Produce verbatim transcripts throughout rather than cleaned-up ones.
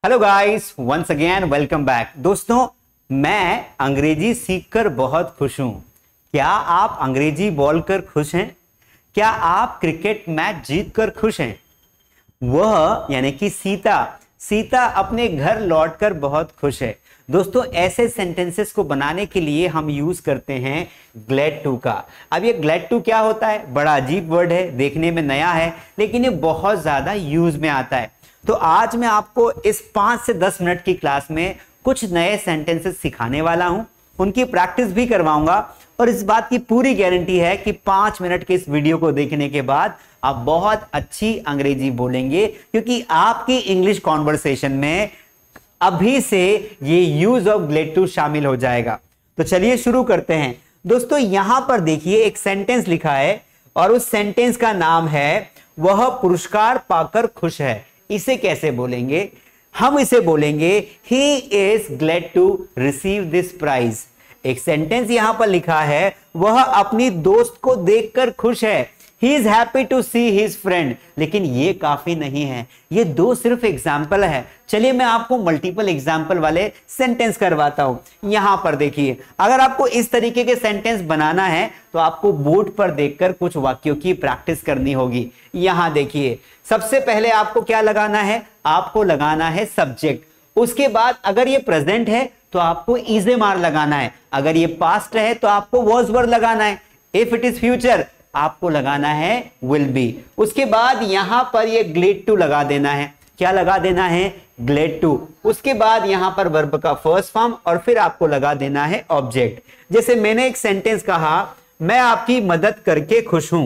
Hello guys, once again welcome back. दोस्तों, मैं अंग्रेजी सीखकर बहुत खुश हूं। क्या आप अंग्रेजी बोलकर खुश हैं? क्या आप क्रिकेट मैच जीतकर खुश हैं? वह यानी कि सीता सीता अपने घर लौटकर बहुत खुश है। दोस्तों, ऐसे सेंटेंसेस को बनाने के लिए हम यूज करते हैं ग्लैड टू का। अब ये ग्लैड टू क्या होता है? बड़ा अजीब वर्ड है, देखने में नया है, लेकिन ये बहुत ज्यादा यूज में आता है। तो आज मैं आपको इस पांच से दस मिनट की क्लास में कुछ नए सेंटेंसेस सिखाने वाला हूं, उनकी प्रैक्टिस भी करवाऊंगा और इस बात की पूरी गारंटी है कि पांच मिनट के इस वीडियो को देखने के बाद आप बहुत अच्छी अंग्रेजी बोलेंगे, क्योंकि आपकी इंग्लिश कॉन्वर्सेशन में अभी से ये यूज ऑफ ग्लैड टू शामिल हो जाएगा। तो चलिए शुरू करते हैं। दोस्तों, यहां पर देखिए एक सेंटेंस लिखा है और उस सेंटेंस का नाम है वह पुरस्कार पाकर खुश है। इसे कैसे बोलेंगे? हम इसे बोलेंगे he is glad to receive this prize. एक सेंटेंस यहां पर लिखा है वह अपनी दोस्त को देखकर खुश है। He is happy to see his friend. लेकिन ये काफी नहीं है, ये दो सिर्फ एग्जाम्पल है। चलिए मैं आपको मल्टीपल एग्जाम्पल वाले सेंटेंस करवाता हूं। यहां पर देखिए, अगर आपको इस तरीके के सेंटेंस बनाना है तो आपको बोर्ड पर देखकर कुछ वाक्यों की प्रैक्टिस करनी होगी। यहां देखिए, सबसे पहले आपको क्या लगाना है? आपको लगाना है सब्जेक्ट। उसके बाद अगर ये प्रेजेंट है तो आपको इज ए मार लगाना है। अगर ये पास्ट है तो आपको वॉज वर्ड लगाना है। इफ इट इज फ्यूचर आपको लगाना है विल बी। उसके बाद यहां पर ये ग्लैड टू लगा देना है। क्या लगा देना है? Glad to. उसके बाद यहां पर वर्ब का फर्स्ट फॉर्म और फिर आपको लगा देना है ऑब्जेक्ट। जैसे मैंने एक सेंटेंस कहा, मैं आपकी मदद करके खुश हूं।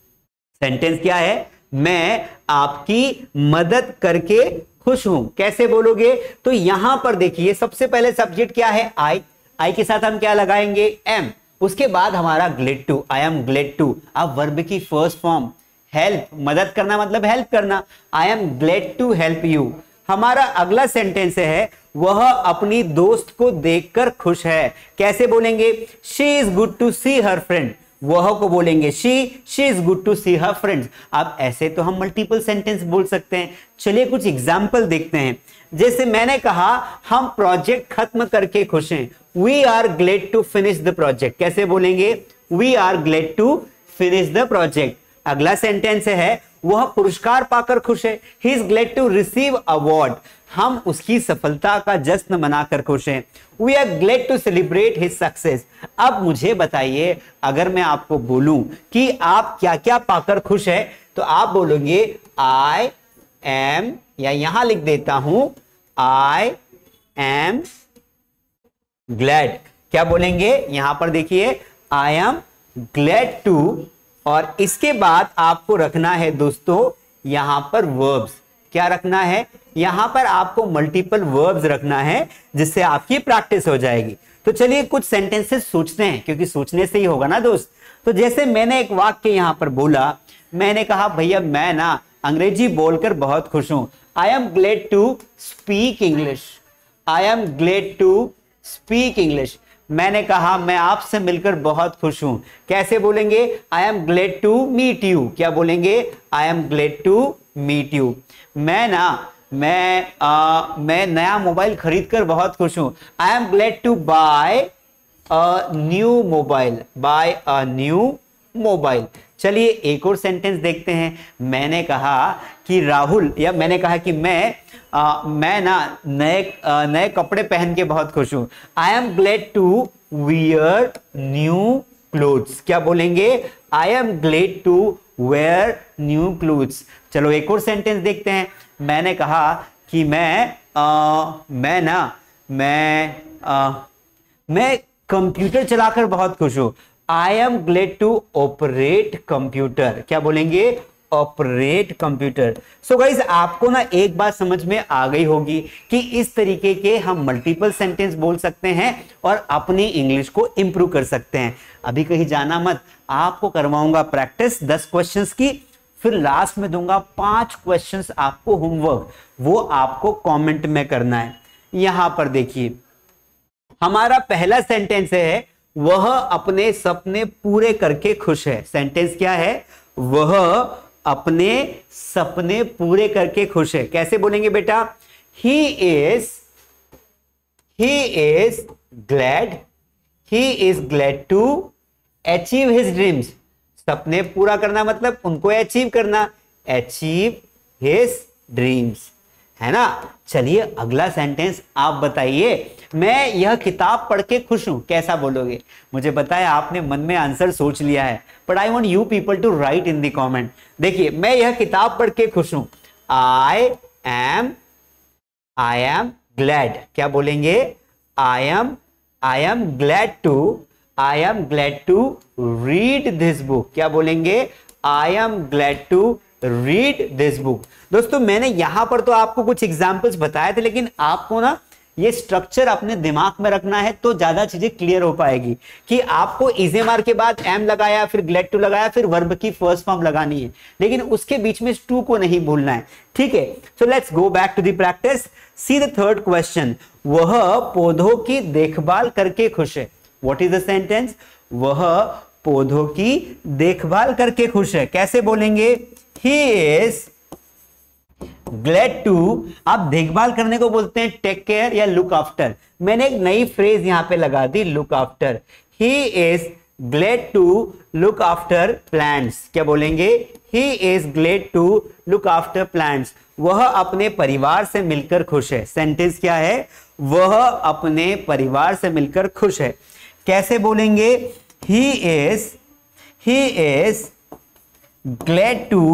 सेंटेंस क्या है? मैं आपकी मदद करके खुश हूं। कैसे बोलोगे? तो यहां पर देखिए, सबसे पहले सब्जेक्ट क्या है? आई। आई के साथ हम क्या लगाएंगे? एम। उसके बाद हमारा glad to, I am glad to. अब वर्ब की फर्स्ट फॉर्म हेल्प, मदद करना मतलब हेल्प करना। I am glad to help you. हमारा अगला सेंटेंस है वह अपनी दोस्त को देखकर खुश है। कैसे बोलेंगे? She is good to see her friend. वह को बोलेंगे she she is good to see her friends. अब ऐसे तो हम मल्टीपल सेंटेंस बोल सकते हैं। चलिए कुछ एग्जाम्पल देखते हैं। जैसे मैंने कहा, हम प्रोजेक्ट खत्म करके खुश हैं। We are glad to finish the project. कैसे बोलेंगे? We are glad to finish the project. अगला सेंटेंस है वह पुरस्कार पाकर खुश है। He is glad to receive award. हम उसकी सफलता का जश्न मनाकर खुश हैं। We are glad to celebrate his success. अब मुझे बताइए, अगर मैं आपको बोलूं कि आप क्या क्या पाकर खुश है तो आप बोलोगे आई एम, या यहां लिख देता हूं आई एम ग्लैड। क्या बोलेंगे? यहां पर देखिए आई एम ग्लैड टू, और इसके बाद आपको रखना है दोस्तों यहां पर वर्ब्स। क्या रखना है? यहां पर आपको मल्टीपल वर्ब्स रखना है, जिससे आपकी प्रैक्टिस हो जाएगी। तो चलिए कुछ सेंटेंसेस सोचते हैं, क्योंकि सोचने से ही होगा ना दोस्त। तो जैसे मैंने एक वाक्य यहां पर बोला, मैंने कहा भैया मैं ना अंग्रेजी बोलकर बहुत खुश हूं। I am glad to speak English. I am glad to speak English. मैंने कहा मैं आपसे मिलकर बहुत खुश हूं। कैसे बोलेंगे? I am glad to meet you. क्या बोलेंगे? I am glad to meet you. मैं ना मैं आ, मैं नया मोबाइल खरीदकर बहुत खुश हूं। I am glad to buy a new mobile. Buy a new mobile. चलिए एक और सेंटेंस देखते हैं। मैंने कहा कि राहुल, या मैंने कहा कि मैं आ, मैं ना नए नए कपड़े पहन के बहुत खुश हूं। I am glad to wear new clothes. क्या बोलेंगे? I am glad to wear new clothes. चलो एक और सेंटेंस देखते हैं। मैंने कहा कि मैं आ, मैं ना मैं आ, मैं कंप्यूटर चलाकर बहुत खुश हूं। I am glad to operate computer. क्या बोलेंगे? Operate computer. सो गाइस, आपको ना एक बात समझ में आ गई होगी कि इस तरीके के हम मल्टीपल सेंटेंस बोल सकते हैं और अपनी इंग्लिश को इंप्रूव कर सकते हैं। अभी कहीं जाना मत, आपको करवाऊंगा प्रैक्टिस दस क्वेश्चंस की, फिर लास्ट में दूंगा पांच क्वेश्चंस आपको होमवर्क, वो आपको कमेंट में करना है। यहां पर देखिए, हमारा पहला सेंटेंस है वह अपने सपने पूरे करके खुश है। सेंटेंस क्या है? वह अपने सपने पूरे करके खुश है। कैसे बोलेंगे बेटा? he is he is glad he is glad to achieve his dreams. सपने पूरा करना मतलब उनको अचीव करना, achieve his dreams, है ना। चलिए अगला सेंटेंस आप बताइए, मैं यह किताब पढ़ के खुश हूं, कैसा बोलोगे? मुझे बताया आपने मन में आंसर सोच लिया है, but I want you people to write in the comment. देखिए, मैं यह किताब पढ़ के खुश हूं, I am I am glad, क्या बोलेंगे? I am I am glad to I am glad to read this book, क्या बोलेंगे? I am glad to read this book. दोस्तों, मैंने यहां पर तो आपको कुछ एग्जाम्पल्स बताए थे, लेकिन आपको ना ये स्ट्रक्चर अपने दिमाग में रखना है तो ज्यादा चीजें क्लियर हो पाएगी कि आपको इजेमार के बाद एम लगाया, फिर ग्लैड टू लगाया, फिर वर्ब की फर्स्ट फॉर्म लगानी है, लेकिन उसके बीच में टू को नहीं भूलना है, ठीक है। So let's go back to the practice. See the third question, वह पौधों की देखभाल करके खुश है। What is the sentence? वह पौधों की देखभाल करके खुश है, कैसे बोलेंगे? He is glad to, आप देखभाल करने को बोलते हैं टेक केयर या लुक आफ्टर। मैंने एक नई फ्रेज यहां पे लगा दी, look after. He is glad to look after plants, क्या बोलेंगे? He is glad to look after plants। वह अपने परिवार से मिलकर खुश है। सेंटेंस क्या है? वह अपने परिवार से मिलकर खुश है, कैसे बोलेंगे? He is he is glad to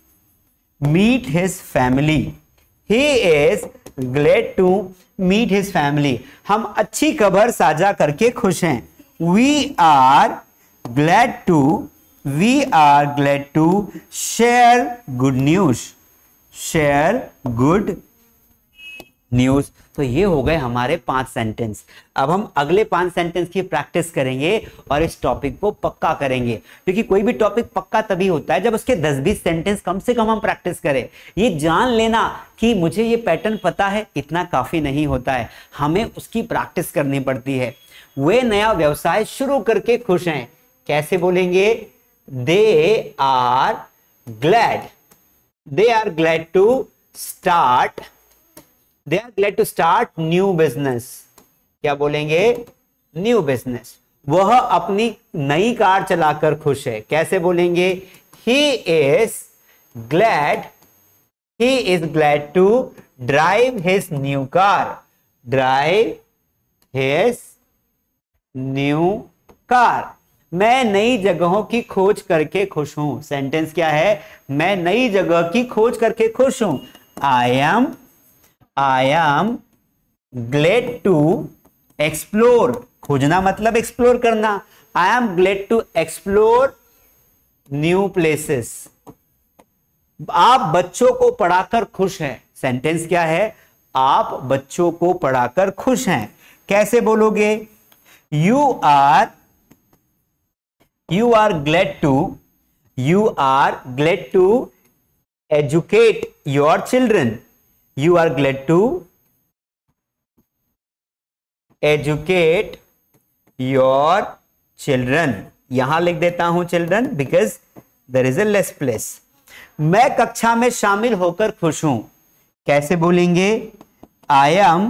meet his family. He is glad to meet his family. हम अच्छी खबर साझा करके खुश हैं। We are glad to we are glad to share good news. Share good news. तो ये हो गए हमारे पांच सेंटेंस। अब हम अगले पांच सेंटेंस की प्रैक्टिस करेंगे और इस टॉपिक को पक्का करेंगे, क्योंकि कोई भी टॉपिक पक्का तभी होता है जब उसके दस बीस सेंटेंस कम से कम हम प्रैक्टिस करें। ये जान लेना कि मुझे ये पैटर्न पता है, इतना काफी नहीं होता है, हमें उसकी प्रैक्टिस करनी पड़ती है। वे नया व्यवसाय शुरू करके खुश हैं, कैसे बोलेंगे? They are glad they are glad to start They are glad to start new business, क्या बोलेंगे? New business। वह अपनी नई कार चलाकर खुश है, कैसे बोलेंगे? He is glad he is glad to drive his new car, drive his new car। मैं नई जगहों की खोज करके खुश हूं। सेंटेंस क्या है? मैं नई जगह की खोज करके खुश हूं। I am I am glad to explore, खोजना मतलब एक्सप्लोर करना। I am glad to explore new places। आप बच्चों को पढ़ाकर खुश हैं। सेंटेंस क्या है? आप बच्चों को पढ़ाकर खुश हैं, कैसे बोलोगे? You are you are glad to you are glad to educate your children। You are glad to educate your children। यहां लिख देता हूं children because there is a less place। मैं कक्षा में शामिल होकर खुश हूं, कैसे बोलेंगे? I am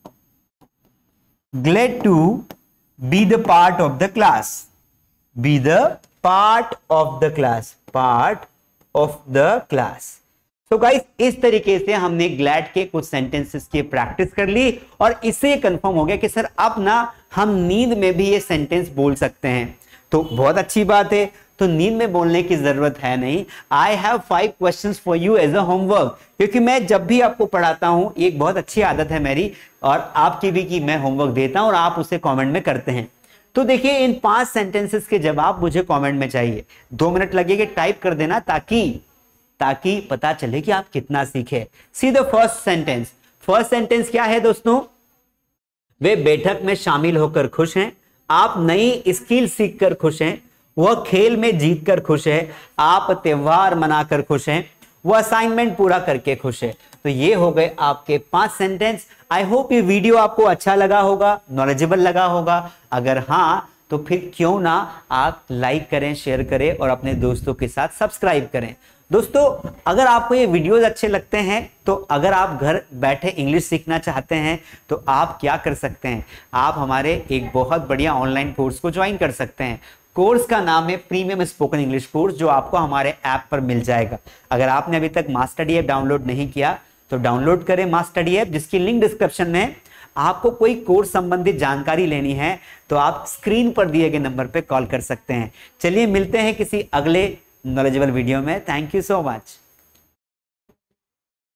glad to be the part of the class। Be the part of the class, part of the class। तो गाइस, इस तरीके से हमने ग्लैड के कुछ सेंटेंसेस की प्रैक्टिस कर ली और इससे कंफर्म हो गया कि सर अब ना हम नींद में भी ये सेंटेंस बोल सकते हैं। तो बहुत अच्छी बात है, तो नींद में बोलने की जरूरत है नहीं। I have five questions for you as a homework, क्योंकि मैं जब भी आपको पढ़ाता हूं, एक बहुत अच्छी आदत है मेरी और आपकी भी, कि मैं होमवर्क देता हूं और आप उसे कॉमेंट में करते हैं। तो देखिए, इन पांच सेंटेंसेस के जवाब मुझे कॉमेंट में चाहिए। दो मिनट लगेगा, टाइप कर देना ताकि ताकि पता चले कि आप कितना सीखे। See the first sentence. First sentence क्या है दोस्तों? वे बैठक में शामिल होकर खुश हैं। आप नई स्किल सीखकर खुश हैं। वह खेल में जीतकर खुश है। आप त्योहार मनाकर खुश हैं। वह असाइनमेंट पूरा करके खुश है। तो ये हो गए आपके पांच सेंटेंस। आई होप ये वीडियो आपको अच्छा लगा होगा, नॉलेजेबल लगा होगा। अगर हाँ, तो फिर क्यों ना आप लाइक करें, शेयर करें और अपने दोस्तों के साथ सब्सक्राइब करें। दोस्तों अगर आपको ये वीडियोस अच्छे लगते हैं तो अगर आप घर बैठे इंग्लिश सीखना चाहते हैं तो आप क्या कर सकते हैं, आप हमारे एक बहुत बढ़िया ऑनलाइन कोर्स को ज्वाइन कर सकते हैं। कोर्स का नाम है प्रीमियम स्पोकन इंग्लिश कोर्स, जो आपको हमारे ऐप पर मिल जाएगा। अगर आपने अभी तक मास्टर डी ऐप डाउनलोड नहीं किया तो डाउनलोड करें मास्टर डी ऐप, जिसकी लिंक डिस्क्रिप्शन में है। आपको कोई कोर्स संबंधित जानकारी लेनी है तो आप स्क्रीन पर दिए गए नंबर पर कॉल कर सकते हैं। चलिए मिलते हैं किसी अगले नॉलेजेबल वीडियो में। Thank you so much.